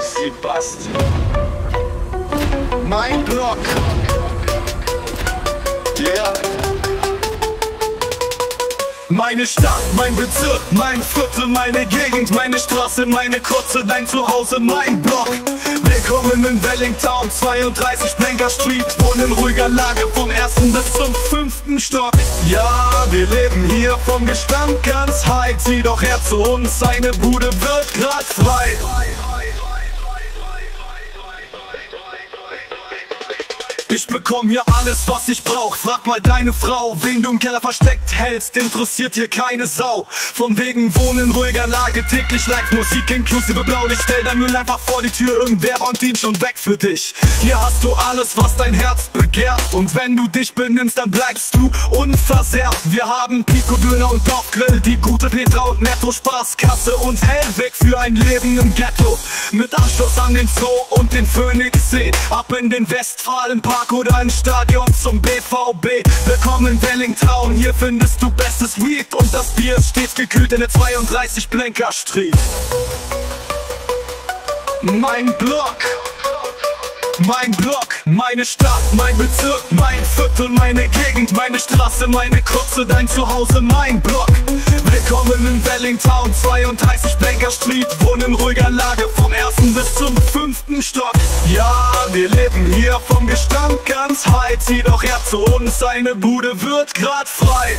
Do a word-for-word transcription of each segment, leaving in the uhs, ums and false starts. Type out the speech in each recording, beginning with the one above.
sie passt. Mein Block. Yeah. Meine Stadt, mein Bezirk, mein Viertel, meine Gegend, meine Straße, meine Kurze, dein Zuhause, mein Block. Willkommen in Wellington, zweiunddreißig Blenker Street. Wohnen in ruhiger Lage vom ersten bis zum fünften Stock. Ja, wir leben hier vom Gestank ganz high. Zieh doch her zu uns, seine Bude wird grad frei. Ich bekomm hier alles, was ich brauch. Frag mal deine Frau, wen du im Keller versteckt hältst. Interessiert hier keine Sau. Von wegen Wohnen in ruhiger Lage, täglich Live-Musik inklusive Blaulicht. Stell dein Müll einfach vor die Tür, irgendwer räumt ihn schon weg für dich. Hier hast du alles, was dein Herz begehrt. Und wenn du dich benimmst, dann bleibst du unversehrt. Wir haben Pico-Döner und Dorfgrill, die gute Petra und Netto, Spaßkasse und Hellweg für ein Leben im Ghetto. Mit Anschluss an den Zoo und den Phoenixsee. Ab in den Westfalenpark oder ein Stadion zum B V B. Willkommen in Wellington, hier findest du bestes Weed. Und das Bier ist stets gekühlt in der zweiunddreißig Blenker Street. Mein Block, mein Block, meine Stadt, mein Bezirk, mein Viertel, meine Gegend, meine Straße, meine Kurze, dein Zuhause, mein Block. Willkommen in Wellington, zweiunddreißig Blenker Street. Wohnen in ruhiger Lage vom ersten bis zum fünften Stock. Ja, wir leben hier vom Gestank ganz high. Zieh doch her zu uns, seine Bude wird grad frei.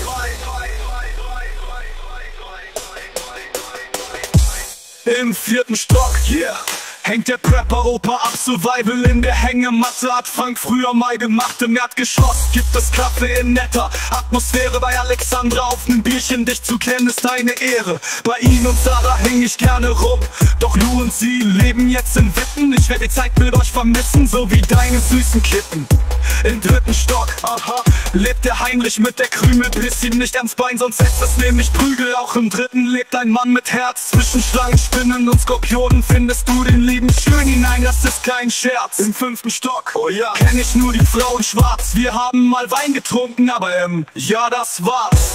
Im vierten Stock, yeah, hängt der Prepper-Opa ab, Survival in der Hängematte. Hat Frank früher mal gemacht, im Erdgeschoss gibt es Kaffee in netter Atmosphäre. Bei Alexandra auf nem Bierchen, dich zu kennen ist eine Ehre. Bei ihm und Sarah häng ich gerne rum, doch Lou und sie leben jetzt in Witten. Ich werd die Zeit mit euch vermissen, so wie deine süßen Kippen. Im dritten Stock, aha, lebt der Heinrich mit der Krümel. Piss ihm nicht ans Bein, sonst setzt es nämlich Prügel. Auch im dritten lebt ein Mann mit Herz. Zwischen Schlangen, Spinnen und Skorpionen findest du den lieben schön hinein, das ist kein Scherz. Im fünften Stock, oh ja, kenn ich nur die Frau in Schwarz. Wir haben mal Wein getrunken, aber ähm, ja, das war's.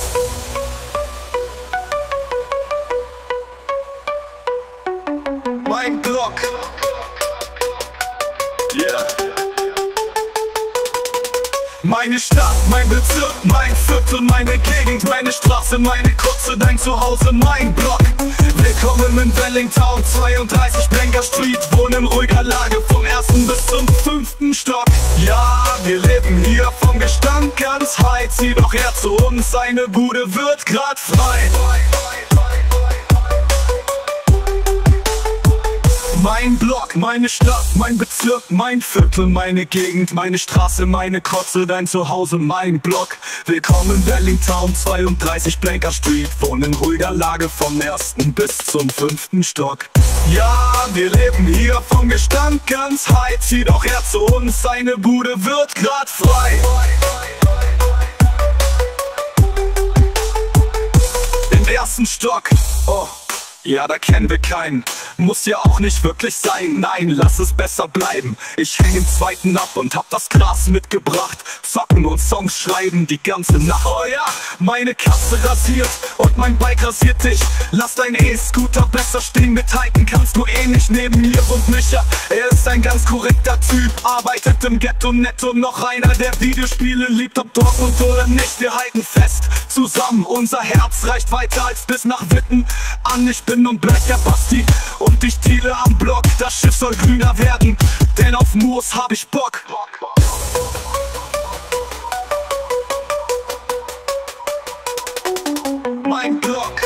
Mein Block, yeah. Meine Stadt, mein Bezirk, mein Viertel, meine Gegend, meine Straße, meine Kurze, dein Zuhause, mein Block. Willkommen in Wellington, zweiunddreißig Blenker Street. Wohnen in ruhiger Lage vom ersten bis zum fünften Stock. Ja, wir leben hier vom Gestank ganz high. Zieh doch her zu uns, seine Bude wird grad frei. Mein Block, meine Stadt, mein Bezirk, mein Viertel, meine Gegend, meine Straße, meine Kotze, dein Zuhause, mein Block. Willkommen in Wellington, zweiunddreißig Blenker Street. Wohnen in ruhiger Lage vom ersten bis zum fünften Stock. Ja, wir leben hier vom Gestank ganz high. Zieh doch her zu uns, seine Bude wird grad frei. Im ersten Stock, oh, ja, da kennen wir keinen. Muss ja auch nicht wirklich sein, nein, lass es besser bleiben. Ich häng im zweiten ab und hab das Gras mitgebracht. Zocken und Songs schreiben die ganze Nacht. Oh ja, meine Katze rasiert und mein Bike rasiert dich. Lass dein E-Scooter besser stehen, mithalten kannst du eh nicht. Neben mir und Micha, er ist ein ganz korrekter Typ. Arbeitet im Ghetto netto, noch einer, der Videospiele liebt. Ob Dortmund oder nicht, wir halten fest zusammen. Unser Herz reicht weiter als bis nach Witten an. Ich bin und bleib der Basti und ich deale am Block. Das Schiff soll grüner werden, denn auf Moos hab ich Bock. Mein Block,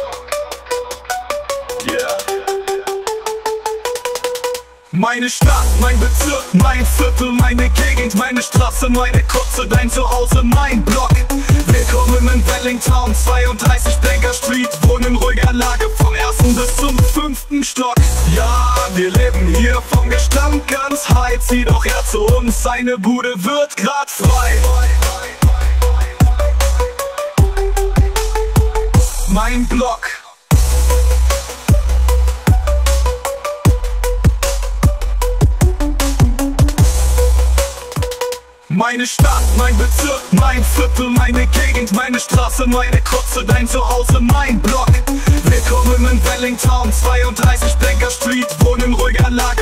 yeah. Meine Stadt, mein Bezirk, mein Viertel, meine Gegend, meine Straße, meine Kurze, dein Zuhause, mein Block. Willkommen in Wellington, zweiunddreißig Blenker Street. Wohnen in ruhiger Lage vom ersten bis zum fünften Stock. Ja, wir leben hier vom Gestank ganz high. Zieh doch her zu uns, seine Bude wird grad frei. Mein Block. Meine Stadt, mein Bezirk, mein Viertel, meine Gegend, meine Straße, meine Kurze, dein Zuhause, mein Block. Willkommen in Wellington, zweiunddreißig Blenker Street. Wohnen in ruhiger Lage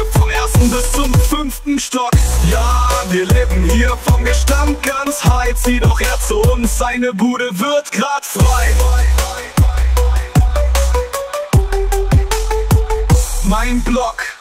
Ja, wir leben hier vom Gestank ganz high. Zieh doch her zu uns, seine Bude wird grad frei. Mein Block.